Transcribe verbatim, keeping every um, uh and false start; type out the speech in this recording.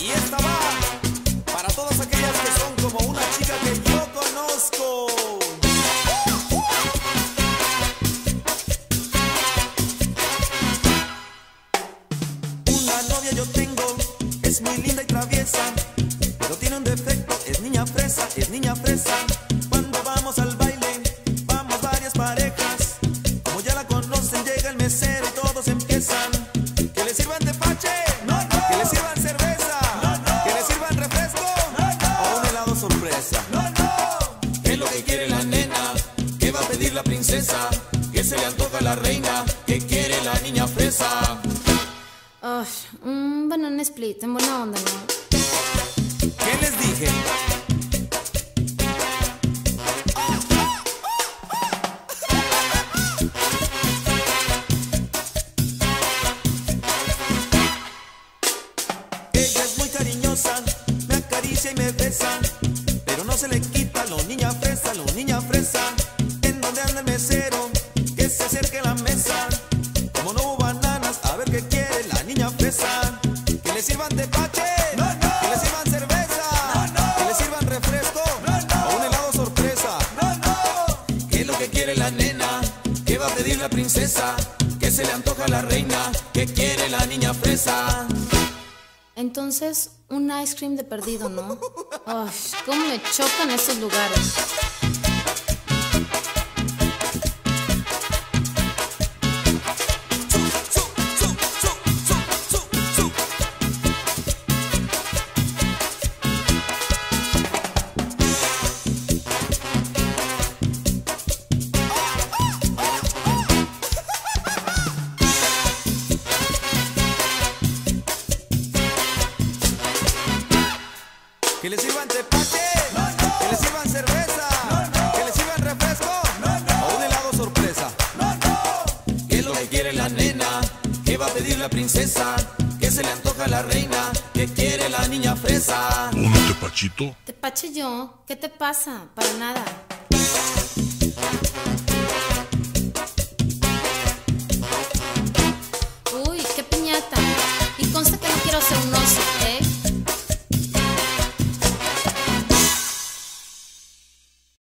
Y esta va para todas aquellas que son como una chica que yo conozco. Una novia yo tengo, es muy linda y traviesa, pero tiene un defecto, es niña fresa, es niña fresa. Cuando vamos al baile, vamos varias parejas. Como ya la conocen, llega el mesero y todos empiezan. Que le sirvan tepache, no, no. Que le sirvan cerveza, no, no. Que le sirvan refresco, no, no. O un helado sorpresa, no, no. ¿Qué es lo que quiere la nena? ¿Qué va a pedir la princesa? ¿Qué se le antoja a la reina? ¿Qué quiere la niña fresa? Oh, un banana split, en buena onda, ¿no? ¿Qué les dije? Ella es muy cariñosa, me acaricia y me besa, pero no se le quita lo niña fresa, lo niña fresa. ¿En dónde anda el mesero? Que se acerque a la mesa. Como no hubo bananas, a ver qué quiere la niña fresa. Que le sirvan tepache, no, no. Que le sirvan cerveza, no, no. Que le sirvan refresco, no, no. O un helado sorpresa, no, no. ¿Qué es lo que quiere la nena? ¿Qué va a pedir la princesa? ¿Qué se le antoja a la reina? ¿Qué quiere la niña fresa? Entonces, un ice cream de perdido, ¿no? Ay, cómo me chocan esos lugares. Que le sirvan tepache, no, no. Que le sirvan cerveza, no, no. Que le sirvan refresco, no, no. O un helado sorpresa, no, no. ¿Qué es lo que quiere la nena? ¿Qué va a pedir la princesa? ¿Qué se le antoja a la reina? ¿Qué quiere la niña fresa? ¿Un tepachito? ¿Tepache yo? ¿Qué te pasa? Para nada. Uy, qué piñata. Y consta que no quiero ser un oso.